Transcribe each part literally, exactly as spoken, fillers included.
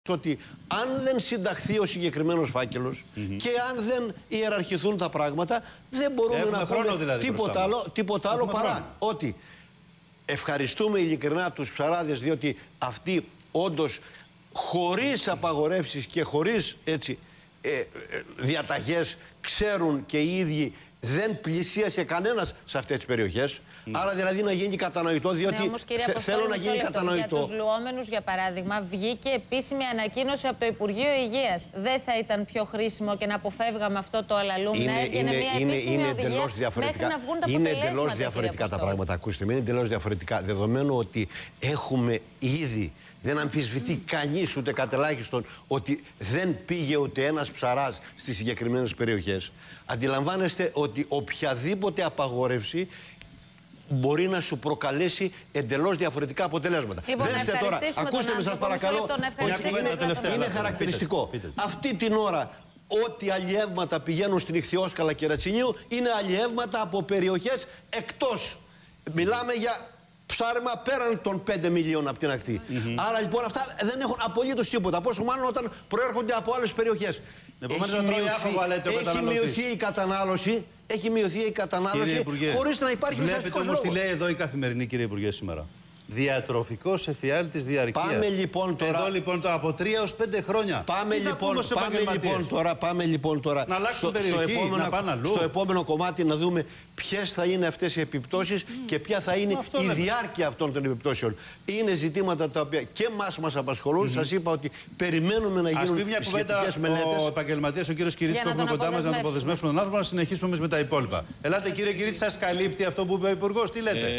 ότι αν δεν συνταχθεί ο συγκεκριμένος φάκελος mm-hmm. και αν δεν ιεραρχηθούν τα πράγματα, δεν μπορούμε Έχουμε να πούμε δηλαδή τίποτα άλλο, τίποτα άλλο παρά χρόνο. ότι ευχαριστούμε ειλικρινά τους ψαράδες, διότι αυτοί όντως χωρίς απαγορεύσεις και χωρίς έτσι, ε, ε, διαταγές ξέρουν και οι ίδιοι δεν πλησίασε κανένας σε αυτές τις περιοχές. Mm. Άρα δηλαδή να γίνει κατανοητό, διότι ναι, όμως, θε, θέλω να γίνει κατανοητό. Για τους λουόμενους, για παράδειγμα, βγήκε επίσημη ανακοίνωση από το Υπουργείο Υγείας. Δεν θα ήταν πιο χρήσιμο και να αποφεύγαμε αυτό το αλαλούμ, να έβγαινε μια είναι, επίσημη είναι οδηγία εντελώς διαφορετικά. μέχρι να βγουν τα είναι αποτελέσματα, εντελώς διαφορετικά τα πράγματα. Ακούστε με, είναι εντελώς διαφορετικά. Δεδομένου ότι έχουμε ήδη, δεν αμφισβητεί mm. κανείς ούτε κατελάχιστον ότι δεν πήγε ούτε ένας ψαράς στις συγκεκριμένες περιοχές. Αντιλαμβάνεστε ότι οποιαδήποτε απαγόρευση μπορεί να σου προκαλέσει εντελώς διαφορετικά αποτελέσματα. Λοιπόν, Δέστε τώρα, ακούστε με σας παρακαλώ, ότι είναι, είναι χαρακτηριστικό. Πείτε, πείτε. Αυτή την ώρα ό,τι αλλιεύματα πηγαίνουν στην Ιχθυόσκαλα και Ρατσινίου είναι αλλιεύματα από περιοχές εκτός. Μιλάμε για ψάρεμα πέραν των πέντε μιλίων από την ακτή. Mm-hmm. Άρα λοιπόν αυτά δεν έχουν απολύτως τίποτα. Πόσο μάλλον όταν προέρχονται από άλλες περιοχές. Επομένως, έχει μειωθεί, έχει έχει μειωθεί η κατανάλωση, έχει μειωθεί η κατανάλωση χωρίς να υπάρχει ουσιαστικός λόγος. Βλέπετε όμως τι λέει εδώ η Καθημερινή, κύριε Υπουργέ, σήμερα. Διατροφικός εφιάλτης διαρκείας. Πάμε λοιπόν τώρα. Εδώ λοιπόν τώρα από τρία έως πέντε χρόνια. Πάμε, λοιπόν, πάμε, λοιπόν, τώρα, πάμε λοιπόν τώρα. Να αλλάξουν στο, περιοχή, στο, επόμενο, να πάνε αλλού. στο επόμενο κομμάτι να δούμε ποιες θα είναι αυτές οι επιπτώσεις mm. και ποια θα είναι αυτό η λέμε. διάρκεια αυτών των επιπτώσεων. Είναι ζητήματα τα οποία και εμάς μας απασχολούν. Mm-hmm. Σας είπα ότι περιμένουμε να γίνουν σχετικές μελέτες. Ο επαγγελματίας, ο κύριος Κυρίτσης, που έχουμε κοντά μας να τον αποδεσμεύσουμε τον άνθρωπο, να συνεχίσουμε εμείς με τα υπόλοιπα. Ελάτε, κύριε Κυρίτσι, σας καλύπτει αυτό που είπε ο Υπουργός, τι λέτε.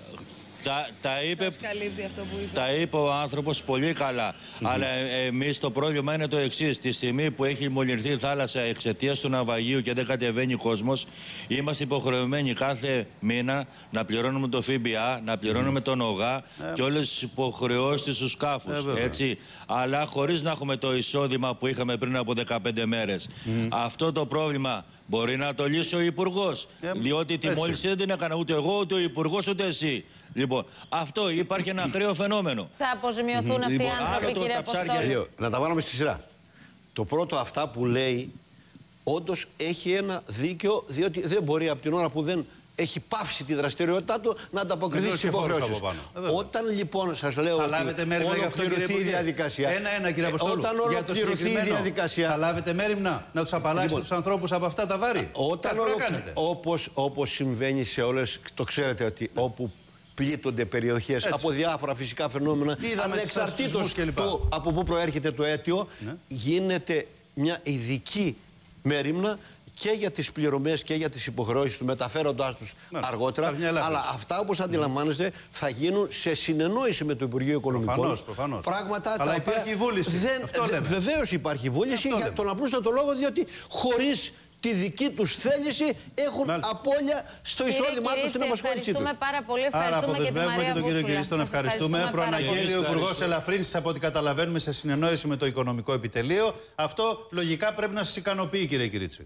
Τα, τα, είπε, αυτό που είπε. τα είπε ο άνθρωπος πολύ καλά. Mm-hmm. Αλλά ε, εμείς το πρόβλημα είναι το εξής. Τη στιγμή που έχει μολυνθεί η θάλασσα εξαιτίας του ναυαγίου και δεν κατεβαίνει κόσμος, είμαστε υποχρεωμένοι κάθε μήνα να πληρώνουμε το ΦΠΑ, να πληρώνουμε mm. τον ΟΓΑ mm. και όλες τις υποχρεώσεις στους σκάφους. Mm. Έτσι. Αλλά χωρίς να έχουμε το εισόδημα που είχαμε πριν από δεκαπέντε μέρες. Mm. Αυτό το πρόβλημα μπορεί να το λύσει ο Υπουργός. Yeah. Διότι τη μόλυνση δεν την έκανα ούτε εγώ, ούτε ο Υπουργός, ούτε εσύ. Λοιπόν, αυτό υπάρχει ένα ακραίο φαινόμενο. Θα αποζημιωθούν αυτοί λοιπόν, οι άνθρωποι, κύριε Αποστόλη. Να τα βάλουμε στη σειρά. Το πρώτο, αυτά που λέει, όντως έχει ένα δίκιο, διότι δεν μπορεί από την ώρα που δεν έχει πάυσει τη δραστηριότητά του να ανταποκριθεί στις υποχρεώσεις. Όταν λοιπόν σας λέω θα ότι ολοκληρωθεί η διαδικασία. Ένα-ένα, κύριε Αποστόλου. Όταν ολοκληρωθεί η διαδικασία. Θα λάβετε μέριμνα να τους απαλλάξετε λοιπόν, τους ανθρώπους από αυτά τα βάρη. Όταν όπως, όπως συμβαίνει σε όλες, το ξέρετε ότι όπου πλήττονται περιοχές από διάφορα φυσικά φαινόμενα, ανεξαρτήτως του από πού προέρχεται το αίτιο, ναι. γίνεται μια ειδική μέριμνα και για τις πληρωμές και για τις υποχρεώσεις του, μεταφέροντάς τους Μάλιστα. αργότερα. Αλλά αυτά, όπως αντιλαμβάνεστε, θα γίνουν σε συνεννόηση με το Υπουργείο Οικονομικών. Προφανώς, προφανώς. Πράγματα Αλλά τα οποία υπάρχει βούληση. Δεν, βεβαίως υπάρχει βούληση για τον απλούστατο λόγο, διότι χωρίς τη δική τους θέληση έχουν Μάλιστα. απώλεια στο εισόδημά τους στην απασχόλησή τους. Ευχαριστούμε πάρα πολύ. Ευχαριστούμε και την Μαρία και τον κύριο Κυρίτσι, τον ευχαριστούμε. Προαναγγέλει ο Υπουργός ελαφρύνσης, από ό,τι καταλαβαίνουμε, σε συνεννόηση με το Οικονομικό Επιτελείο. Αυτό λογικά πρέπει να σας ικανοποιεί, κύριε Κυρίτσι.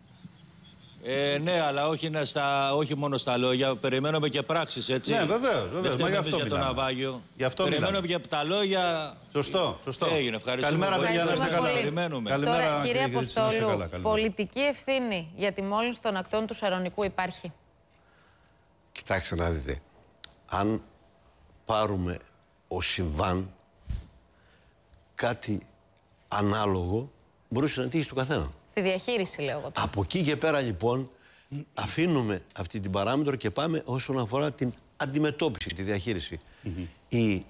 Ε, ναι, αλλά όχι, στα, όχι μόνο στα λόγια. Περιμένουμε και πράξεις, έτσι. Ναι, βεβαίως. βεβαίως. Δεν φταίμε για το ναυάγιο. Περιμένουμε και τα λόγια. Σωστό, σωστό. Έγινε, ευχαριστούμε. Καλημέρα, παιδιά, να είστε καλά. Περιμένουμε. Καλημέρα, Τώρα, κύριε Αποστόλου, πολιτική ευθύνη για τη μόλυνση των ακτών του Σαρονικού υπάρχει? Κοιτάξτε να δείτε. Αν πάρουμε ως συμβάν κάτι ανάλογο, μπορούσε να τύχει στο καθένα. Στη διαχείριση, λέω εγώ. Από εκεί και πέρα, λοιπόν, αφήνουμε αυτή την παράμετρο και πάμε όσον αφορά την αντιμετώπιση, τη διαχείριση. Mm-hmm. Η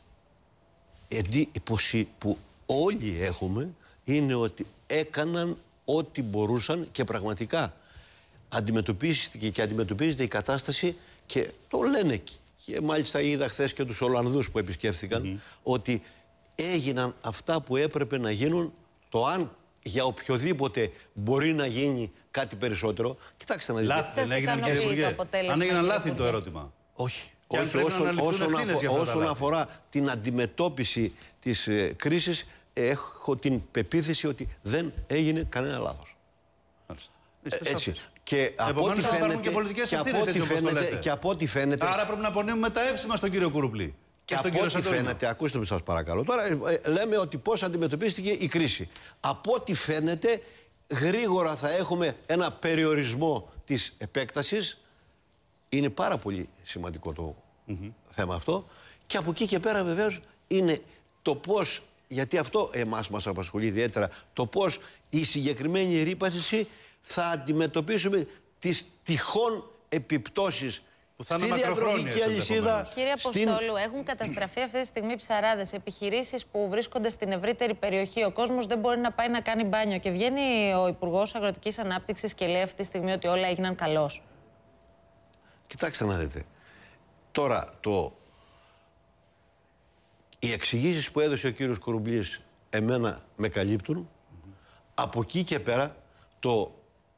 εντύπωση που όλοι έχουμε είναι ότι έκαναν ό,τι μπορούσαν και πραγματικά αντιμετωπίστηκε και αντιμετωπίζεται η κατάσταση και το λένε. Και μάλιστα είδα χθες και τους Ολλανδούς που επισκέφθηκαν mm-hmm. ότι έγιναν αυτά που έπρεπε να γίνουν. Το αν για οποιοδήποτε μπορεί να γίνει κάτι περισσότερο. Κοιτάξτε να δείτε. Λάθη δεν έγιναν, κύριε Υπουργέ? Αν έγιναν λάθη το ερώτημα. Όχι. Όχι. Όσον, όσον, αφο, όσον αφορά την αντιμετώπιση της ε, κρίσης, έχω την πεποίθηση ότι δεν έγινε κανένα λάθος. Ε, έτσι. Και από ό,τι φαίνεται, και, και, φαίνεται, και από ό,τι φαίνεται... Άρα πρέπει να απονείμουμε τα εύσημα στον κύριο Κουρουπλή. Και από ό,τι φαίνεται, ακούστε με σας παρακαλώ, τώρα ε, ε, λέμε ότι πώς αντιμετωπίστηκε η κρίση. Από ό,τι φαίνεται, γρήγορα θα έχουμε ένα περιορισμό της επέκτασης. Είναι πάρα πολύ σημαντικό το mm-hmm. θέμα αυτό. Και από εκεί και πέρα βεβαίως είναι το πώς, γιατί αυτό εμάς μας απασχολεί ιδιαίτερα, το πώς η συγκεκριμένη ρύπανση θα αντιμετωπίσουμε τις τυχόν επιπτώσεις που θα στη διατροφική αλυσίδα. Κύριε Αποστόλου, στην... έχουν καταστραφεί αυτή τη στιγμή ψαράδες, επιχειρήσεις που βρίσκονται στην ευρύτερη περιοχή. Ο κόσμος δεν μπορεί να πάει να κάνει μπάνιο. Και βγαίνει ο Υπουργός Αγροτικής Ανάπτυξης και λέει αυτή τη στιγμή ότι όλα έγιναν καλώς. Κοιτάξτε να δείτε. Τώρα, το... οι εξηγήσεις που έδωσε ο κύριος Κουρουμπλής εμένα με καλύπτουν. Mm-hmm. Από εκεί και πέρα, το...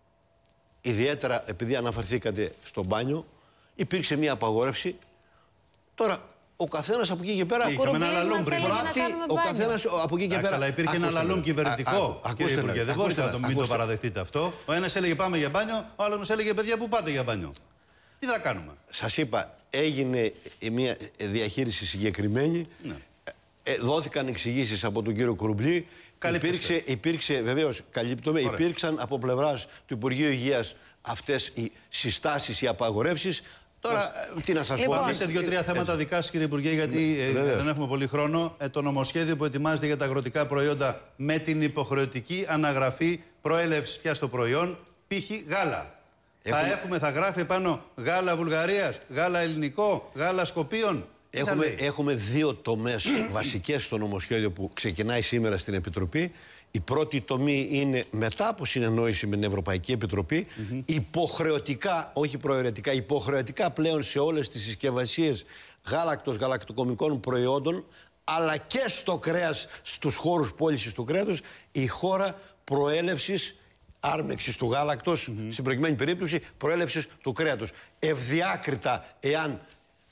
ιδιαίτερα επειδή αναφερθήκατε στο μπάνιο, υπήρξε μια απαγόρευση. Τώρα, ο καθένας από εκεί και πέρα. Είχαμε ένα λαλούμ πριν. Ο καθένας από εκεί και πέρα. Αλλά υπήρχε ένα λαλούμ κυβερνητικό. Ακούστε, κύριε, δεν μπορείτε να το μην το παραδεχτείτε αυτό. Ο ένας έλεγε πάμε για μπάνιο, ο άλλος μας έλεγε παιδιά, πού πάτε για μπάνιο. Τι θα κάνουμε. Σας είπα, έγινε μια διαχείριση συγκεκριμένη. Ναι. Ε, δόθηκαν εξηγήσεις από τον κύριο Κουρουμπλή. Υπήρξε, υπήρξε βεβαίως, καλύπτομαι, υπήρξαν από πλευράς του Υπουργείου Υγείας αυτές οι συστάσεις, οι απαγορεύσεις. Τώρα, Πώς... τι να σας λοιπόν, πω. Και σε δύο-τρία θέματα δικά σας, κύριε Υπουργέ, γιατί ε, δεν έχουμε πολύ χρόνο. Ε, το νομοσχέδιο που ετοιμάζεται για τα αγροτικά προϊόντα με την υποχρεωτική αναγραφή προέλευσης πια στο προϊόν, π.χ. γάλα. Έχουμε... Θα έχουμε, θα γράφει πάνω γάλα Βουλγαρίας, γάλα ελληνικό, γάλα Σκοπίων. Έχουμε, έχουμε δύο τομές βασικές στο νομοσχέδιο που ξεκινάει σήμερα στην Επιτροπή. Η πρώτη τομή είναι μετά από συνεννόηση με την Ευρωπαϊκή Επιτροπή, mm-hmm. υποχρεωτικά, όχι προαιρετικά, υποχρεωτικά πλέον σε όλες τις συσκευασίες γάλακτος, γαλακτοκομικών προϊόντων, αλλά και στο κρέας, στους χώρους πώλησης του κρέατος, η χώρα προέλευσης, άρμεξης του γάλακτος, mm-hmm. στην προηγουμένη περίπτωση προέλευσης του κρέατος. Ευδιάκριτα εάν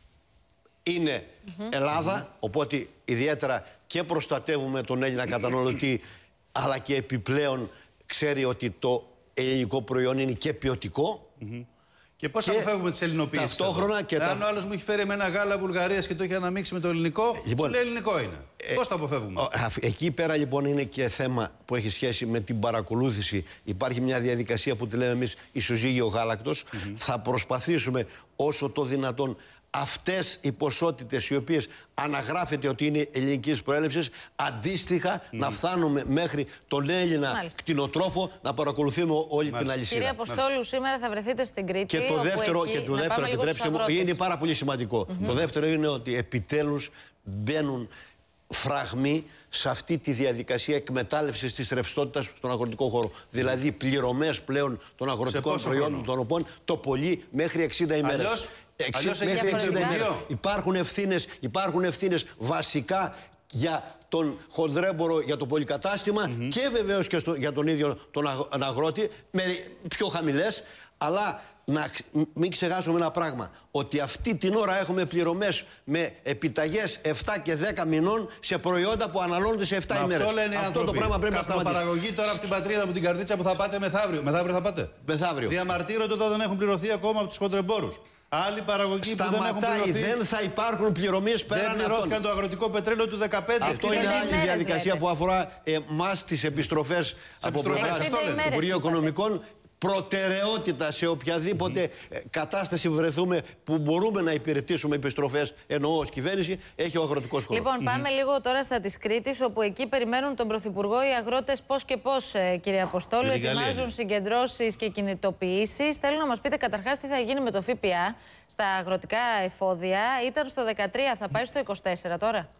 είναι mm-hmm. Ελλάδα, mm-hmm. οπότε ιδιαίτερα και προστατεύουμε τον Έλληνα καταναλωτή, αλλά και επιπλέον ξέρει ότι το ελληνικό προϊόν είναι και ποιοτικό. Mm-hmm. Και πώς αποφεύγουμε τις ελληνοποιήσεις. Ταυτόχρονα και αν τα... ο άλλος μου έχει φέρει με ένα γάλα Βουλγαρίας και το έχει αναμίξει με το ελληνικό, λοιπόν, σου λέει ελληνικό είναι. Ε, πώς το αποφεύγουμε. Εκεί πέρα λοιπόν είναι και θέμα που έχει σχέση με την παρακολούθηση. Υπάρχει μια διαδικασία που τη λέμε εμείς ισοζύγιο γάλακτος. Mm-hmm. Θα προσπαθήσουμε όσο το δυνατόν αυτές οι ποσότητες οι οποίες αναγράφεται ότι είναι ελληνικής προέλευσης, αντίστοιχα mm. να φτάνουμε μέχρι τον Έλληνα Μάλιστα. κτηνοτρόφο να παρακολουθούμε όλη Μάλιστα. την αλυσίδα. Κύριε Αποστόλου, Μάλιστα. σήμερα θα βρεθείτε στην Κρήτη. Και το δεύτερο, εκεί, και το δεύτερο επιτρέψτε μου, είναι πάρα πολύ σημαντικό. Mm-hmm. Το δεύτερο είναι ότι επιτέλους μπαίνουν φραγμοί σε αυτή τη διαδικασία εκμετάλλευσης της ρευστότητας στον αγροτικό χώρο. Δηλαδή πληρωμές πλέον των αγροτικών προϊόντων, των οποίων το πολύ μέχρι εξήντα ημέρες. Αλλιώς... Μέχρι εξήντα ημέρες. Υπάρχουν ευθύνες, υπάρχουν ευθύνες βασικά για τον χονδρέμπορο, για το πολυκατάστημα mm-hmm. και βεβαίως και στο, για τον ίδιο τον αγρότη, με πιο χαμηλές, αλλά να μην ξεχάσουμε ένα πράγμα, ότι αυτή την ώρα έχουμε πληρωμές με επιταγές επτά και δέκα μηνών σε προϊόντα που αναλώνονται σε επτά ημέρες. Αυτό λένε οι αυτό το πράγμα πρέπει να σταματήσει. Παραγωγή τώρα από την πατρίδα μου την Καρδίτσα που θα πάτε μεθαύριο. Μεθαύριο θα πάτε. Μεθαύριο. Διαμαρτύρονται όταν δεν έχουν πληρωθεί ακόμα από τους χοντρεμπόρους. Άλλοι παραγωγοί που δεν έχουν πληρωθεί. Δεν θα υπάρχουν πληρωμίες πέραν αυτών. Δεν πληρώθηκαν το αγροτικό πετρέλαιο του δεκαπέντε. Αυτό είναι άλλη διαδικασία που αφορά εμάς τις επιστροφές από πλευράς του Υπουργείου Οικονομικών. Προτεραιότητα σε οποιαδήποτε mm-hmm. κατάσταση βρεθούμε που μπορούμε να υπηρετήσουμε επιστροφές, εννοώ ως κυβέρνηση, έχει ο αγροτικός χώρος. Λοιπόν, πάμε mm-hmm. λίγο τώρα στα της Κρήτης, όπου εκεί περιμένουν τον Πρωθυπουργό οι αγρότες πώς και πώς, κύριε Αποστόλου. Ετοιμάζουν συγκεντρώσεις και κινητοποιήσεις. Θέλω να μας πείτε καταρχάς τι θα γίνει με το ΦΠΑ στα αγροτικά εφόδια. Ήταν στο δεκατρία, θα πάει στο είκοσι τέσσερα τώρα.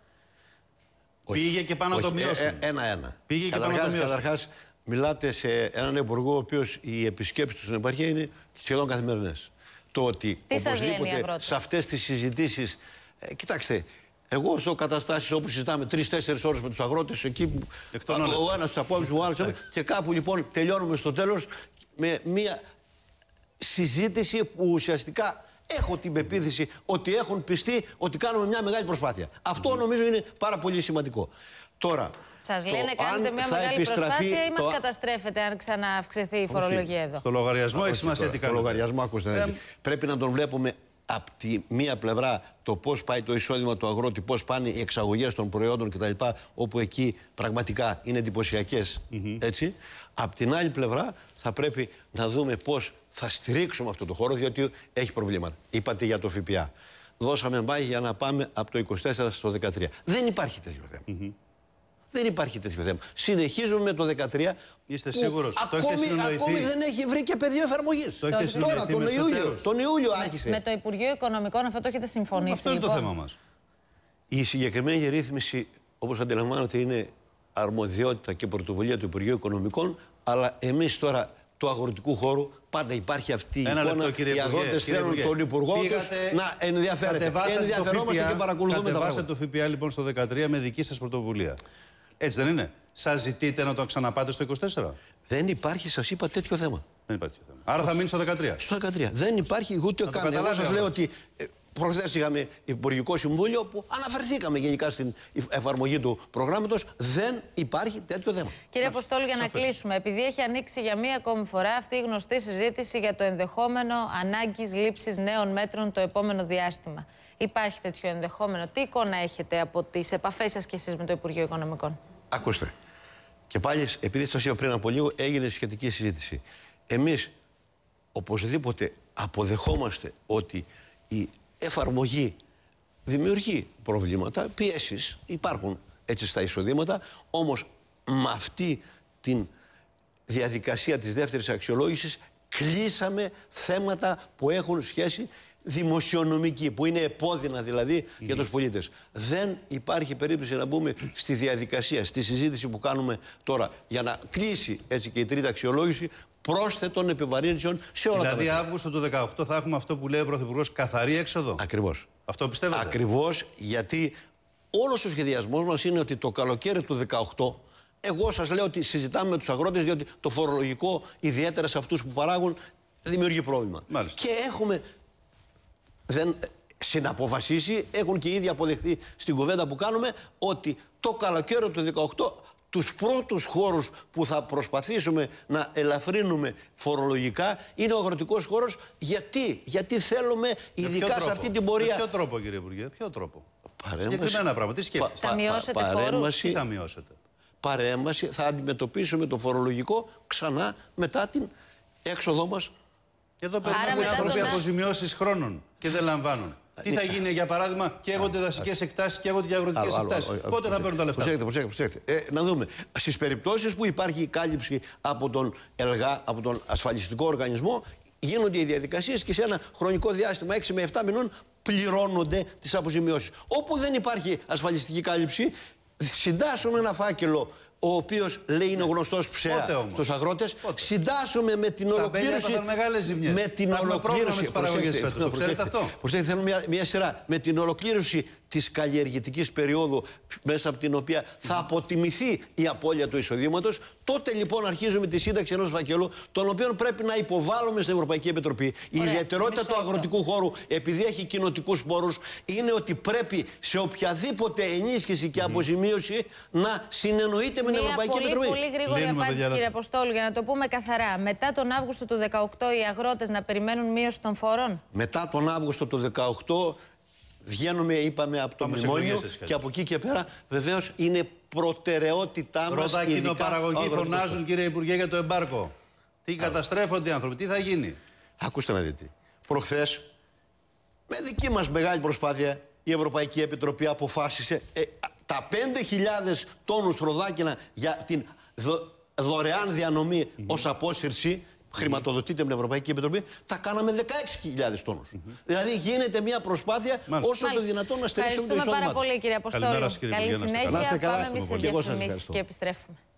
Πήγε και πάνω να το μειώσουν. Ένα-ένα. Πήγε και πάνω να το μειώσουν. Μιλάτε σε έναν υπουργό, ο οποίος οι επισκέψεις του στην επαρχία είναι σχεδόν καθημερινές. Το ότι τι οπωσδήποτε σε αυτές τις συζητήσεις. Ε, κοιτάξτε, εγώ ζω καταστάσεις όπου συζητάμε τρεις-τέσσερις ώρες με τους αγρότες, εκεί που ο ένας τους απόψεις, ο άλλος. Και κάπου λοιπόν τελειώνουμε στο τέλος με μια συζήτηση που ουσιαστικά έχω την πεποίθηση ότι έχουν πιστεί ότι κάνουμε μια μεγάλη προσπάθεια. Αυτό mm-hmm. νομίζω είναι πάρα πολύ σημαντικό. Τώρα, σας λένε κάνετε μια μεγάλη προσπάθεια ή μας το... καταστρέφετε αν ξανααυξηθεί η φορολογία εδώ. Στο λογαριασμό έχει σημασία τι κάνετε. Στο λογαριασμό, ακούστε. Ε... Πρέπει να τον βλέπουμε από τη μία πλευρά το πώς πάει το εισόδημα του αγρότη, πώς πάνε οι εξαγωγές των προϊόντων κτλ. Όπου εκεί πραγματικά είναι εντυπωσιακές. Mm-hmm. Έτσι. Απ' την άλλη πλευρά θα πρέπει να δούμε πώς θα στηρίξουμε αυτό το χώρο, διότι έχει προβλήματα. Είπατε για το ΦΠΑ. Δώσαμε μάχη για να πάμε από το είκοσι τέσσερα στο δεκατρία. Δεν υπάρχει τέτοιο θέμα. Mm-hmm. Δεν υπάρχει τέτοιο θέμα. Συνεχίζουμε με το δεκατρία. Είστε σίγουρος? Ακόμη, ακόμη δεν έχει βρει και πεδίο εφαρμογής. Το Τώρα, τον Ιούλιο, τον Ιούλιο άρχισε. Με το Υπουργείο Οικονομικών αυτό το έχετε συμφωνήσει? Αυτό είναι λοιπόν το θέμα μας. Η συγκεκριμένη ρύθμιση, όπως αντιλαμβάνονται, είναι αρμοδιότητα και πρωτοβουλία του Υπουργείου Οικονομικών, αλλά εμείς τώρα του αγροτικού χώρου πάντα υπάρχει αυτή η Ένα εικόνα. λεπτό, κύριε οι αγρότες θέλουν τον Υπουργό τους να ενδιαφέρεται. Και ενδιαφερόμαστε και παρακολουθούμε τα πράγματα. Κατεβάσατε το ΦΠΑ λοιπόν στο δεκατρία με δική σας πρωτοβουλία. Έτσι δεν είναι? Σας ζητείτε να το ξαναπάτε στο είκοσι τέσσερα? Δεν υπάρχει, σας είπα, τέτοιο θέμα. Δεν υπάρχει τέτοιο θέμα. Άρα θα μείνει στο δεκατρία. Στο δεκατρία. Δεν υπάρχει ούτε καν. Εγώ σας λέω ότι προχθές είχαμε Υπουργικό Συμβούλιο που αναφερθήκαμε γενικά στην εφαρμογή του προγράμματος. Δεν υπάρχει τέτοιο θέμα. Κύριε Αποστόλου, για να κλείσουμε, επειδή έχει ανοίξει για μία ακόμη φορά αυτή η γνωστή συζήτηση για το ενδεχόμενο ανάγκης λήψης νέων μέτρων το επόμενο διάστημα. Υπάρχει τέτοιο ενδεχόμενο? Τι εικόνα έχετε από τις επαφές σας και εσείς με το Υπουργείο Οικονομικών? Ακούστε. Και πάλι, επειδή σας είπα πριν από λίγο, έγινε σχετική συζήτηση. Εμείς οπωσδήποτε αποδεχόμαστε ότι η εφαρμογή δημιουργεί προβλήματα, πιέσεις υπάρχουν έτσι στα εισοδήματα, όμως με αυτή τη διαδικασία της δεύτερης αξιολόγησης κλείσαμε θέματα που έχουν σχέση δημοσιονομική, που είναι επώδυνα δηλαδή mm-hmm. για τους πολίτες. Δεν υπάρχει περίπτωση να μπούμε στη διαδικασία, στη συζήτηση που κάνουμε τώρα για να κλείσει έτσι και η τρίτη αξιολόγηση πρόσθετων επιβαρύνσεων σε όλα δηλαδή, τα Δηλαδή Αύγουστο του δεκαοκτώ θα έχουμε αυτό που λέει ο Πρωθυπουργός, καθαρή έξοδο? Ακριβώς. Αυτό πιστεύετε? Ακριβώς, γιατί όλος ο σχεδιασμός μας είναι ότι το καλοκαίρι του δεκαοκτώ, εγώ σας λέω ότι συζητάμε με τους αγρότες, διότι το φορολογικό, ιδιαίτερα σε αυτούς που παράγουν, δημιουργεί πρόβλημα. Μάλιστα. Και έχουμε δεν συναποφασίσει, έχουν και ήδη αποδεχθεί στην κουβέντα που κάνουμε, ότι το καλοκαίρι του δεκαοκτώ τους πρώτους χώρους που θα προσπαθήσουμε να ελαφρύνουμε φορολογικά είναι ο αγροτικός χώρος. Γιατί, Γιατί θέλουμε ειδικά σε αυτή την πορεία. Με ποιο τρόπο, κύριε Υπουργέ, ποιο τρόπο? Παρέμβαση. Συγκεκριμένα πράγματα. Τι σκέφτεστε? Θα μειώσετε παρέμβαση, Τι θα μειώσετε? Παρέμβαση, θα αντιμετωπίσουμε το φορολογικό ξανά μετά την έξοδό μας. Εδώ περνάμε άνθρωποι αποζημιώσεις χρόνων και δεν λαμβάνουν. Τι θα γίνει, για παράδειγμα, καίγονται δασικές εκτάσεις, καίγονται και αγροτικές εκτάσεις. Πότε θα παίρνουν τα λεφτά? Προσέξτε, προσέξτε, προσέξτε. Ε, να δούμε. Στις περιπτώσεις που υπάρχει κάλυψη από τον ΕΛΓΑ, από τον ασφαλιστικό οργανισμό, γίνονται οι διαδικασίες και σε ένα χρονικό διάστημα έξι με επτά μηνών πληρώνονται τις αποζημιώσεις. Όπου δεν υπάρχει ασφαλιστική κάλυψη, συντάσσουμε ένα φάκελο, ο οποίος λέει είναι ο γνωστός ψέα στους αγρότες. Πότε? Συντάσσουμε με την Στα ολοκλήρωση. Στα μεγάλες ζημιές. Με την θα ολοκλήρωση. Με προσέξτε, φέτος. Το ξέρετε αυτό? Προσέξτε, θέλω μια, μια σειρά. Με την ολοκλήρωση της καλλιεργητικής περίοδου, μέσα από την οποία θα αποτιμηθεί η απώλεια του εισοδήματος, τότε λοιπόν αρχίζουμε τη σύνταξη ενός φακέλου, τον οποίο πρέπει να υποβάλλουμε στην Ευρωπαϊκή Επιτροπή. Ωραία, η ιδιαιτερότητα του αγροτικού χώρου, επειδή έχει κοινοτικούς πόρους, είναι ότι πρέπει σε οποιαδήποτε ενίσχυση και αποζημίωση να συνεννοείται με την Ευρωπαϊκή πολύ, Επιτροπή. Πολύ γρήγορη Λύνουμε, απάντηση, παιδιά, κύριε Αποστόλου, για να το πούμε καθαρά. Μετά τον Αύγουστο του δεκαοκτώ οι αγρότες να περιμένουν μείωση των φόρων? Μετά τον Αύγουστο του δεκαοκτώ βγαίνουμε, είπαμε, από το Πάμε μνημόνιο και από εκεί και πέρα βεβαίως είναι προτεραιότητά μας. Πρώτα κοινοπαραγωγοί φωνάζουν, κύριε Υπουργέ, για το εμπάρκο. Τι καταστρέφονται οι άνθρωποι, τι θα γίνει? Ακούστε να δείτε. Προχθές, με δική μας μεγάλη προσπάθεια, η Ευρωπαϊκή Επιτροπή αποφάσισε ε, τα πέντε χιλιάδες τόνους τροδάκινα για την δο, δωρεάν διανομή mm-hmm. ως απόσυρση, χρηματοδοτείται με την Ευρωπαϊκή Επιτροπή, τα κάναμε δεκαέξι χιλιάδες τόνους. Mm-hmm. Δηλαδή γίνεται μια προσπάθεια Μάλιστα. όσο Μάλιστα. το δυνατόν να στηρίξουμε το εισόδημα. Ευχαριστούμε πάρα πολύ, κύριε Αποστόλου. Καλή συνέχεια. Πάμε εμείς σε διαφημίσεις και επιστρέφουμε.